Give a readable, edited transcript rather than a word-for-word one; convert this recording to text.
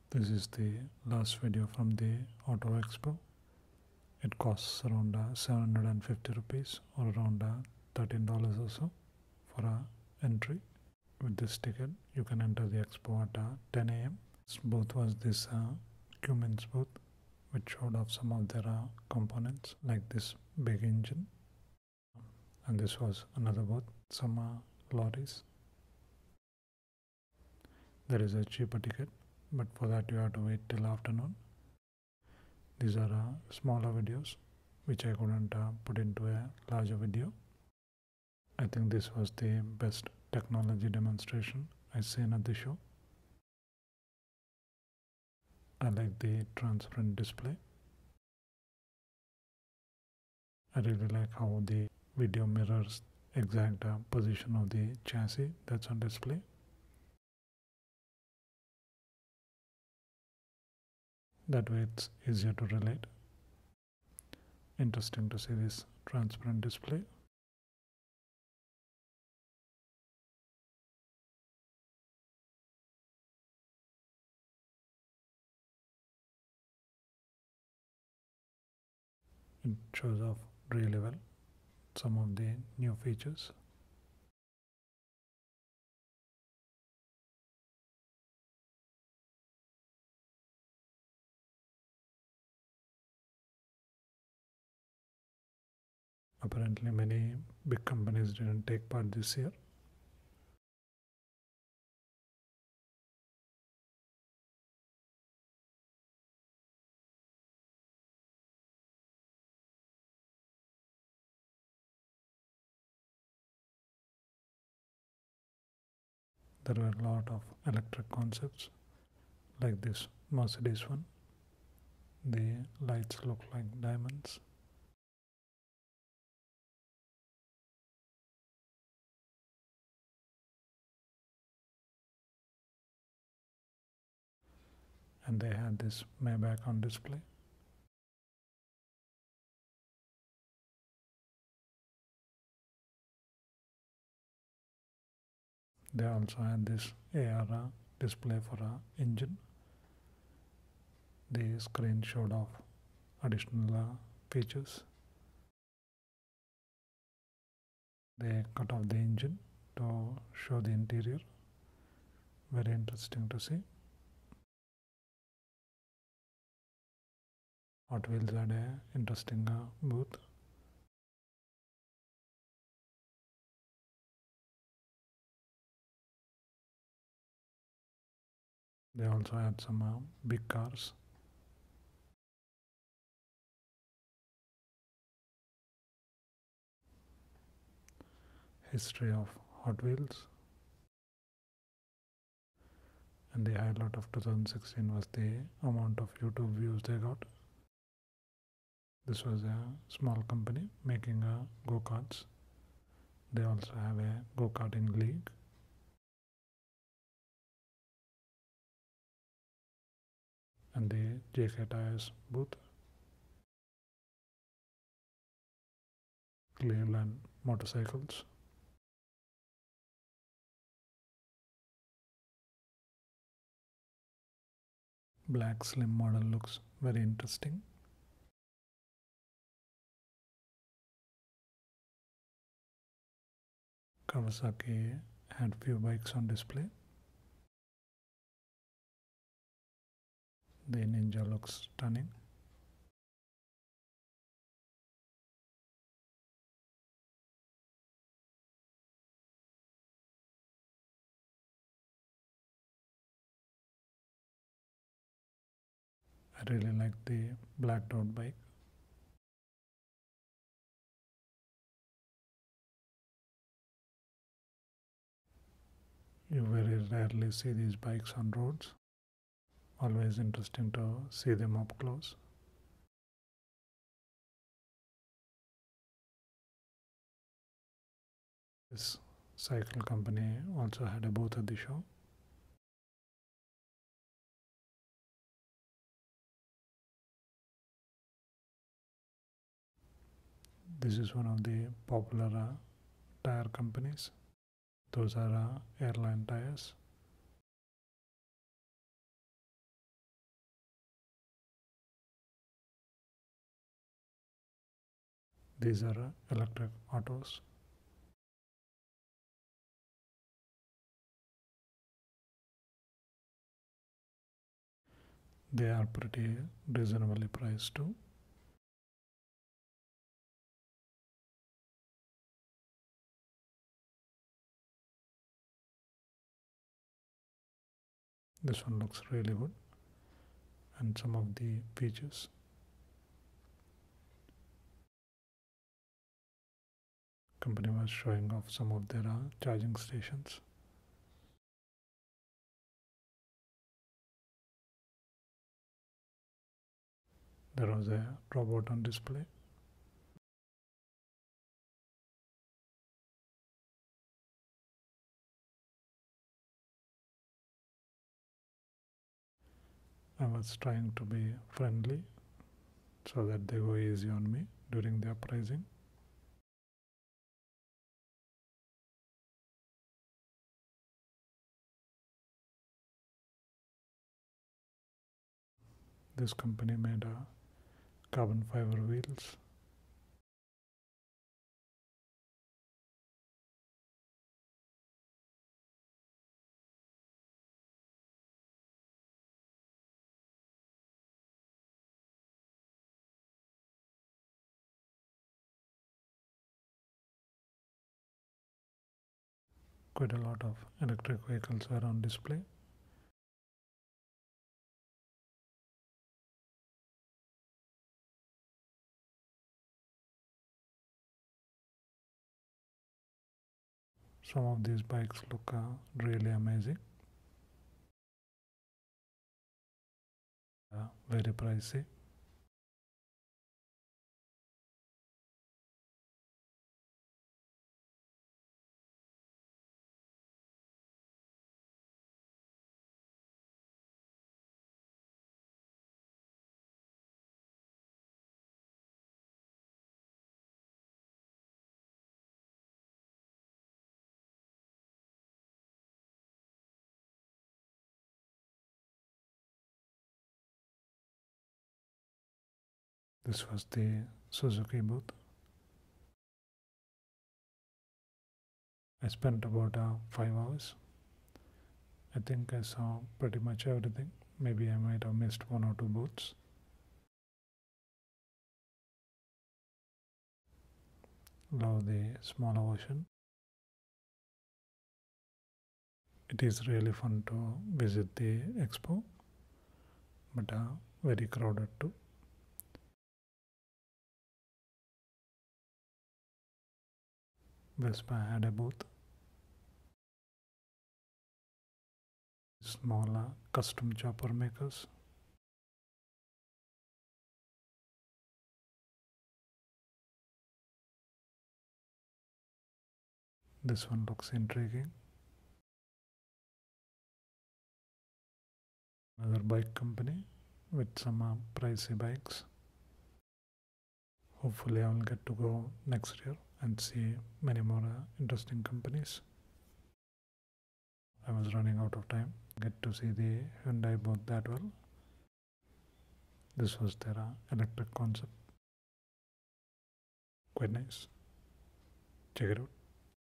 This is the last video from the Auto Expo. It costs around 750 rupees or around $13 or so for a entry. With this ticket, you can enter the expo at 10 a.m. This booth was this Cummins booth, which showed off some of their components like this big engine. And this was another booth, some lorries. There is a cheaper ticket, but for that you have to wait till afternoon. These are smaller videos which I couldn't put into a larger video. I think this was the best technology demonstration I've seen at the show. I like the transparent display. I really like how the video mirrors exact position of the chassis that's on display. That way it's easier to relate. Interesting to see this transparent display. It shows off really well some of the new features. Apparently many big companies didn't take part this year. There were a lot of electric concepts like this Mercedes one. The lights look like diamonds. And they had this Maybach on display. They also had this AR display for engine. The screen showed off additional features. They cut off the engine to show the interior. Very interesting to see. Hot Wheels had a interesting booth. They also had some big cars. History of Hot Wheels. And the highlight of 2016 was the amount of YouTube views they got. This was a small company making go-karts. They also have a go-karting league. And the JK Tires booth. Cleveland motorcycles. Black slim model looks very interesting. Kawasaki had few bikes on display. The Ninja looks stunning. I really like the black dot bike. You very rarely see these bikes on roads. Always interesting to see them up close. This cycle company also had a booth at the show. This is one of the popular tire companies. Those are airline tires. These are electric autos. They are pretty reasonably priced too. This one looks really good, and some of the features. Company was showing off some of their charging stations. There was a robot on display. I was trying to be friendly so that they go easy on me during their pricing. This company made carbon fiber wheels. Quite a lot of electric vehicles were on display. Some of these bikes look really amazing. Very pricey. This was the Suzuki booth. I spent about 5 hours. I think I saw pretty much everything. Maybe I might have missed one or two booths. Love the smaller version. It is really fun to visit the expo, but very crowded too. Vespa had a booth. Small custom chopper makers. This one looks intriguing. Another bike company with some pricey bikes. Hopefully I will get to go next year and see many more interesting companies. I was running out of time. Get to see the Hyundai booth that well. This was their electric concept. Quite nice. Check it out.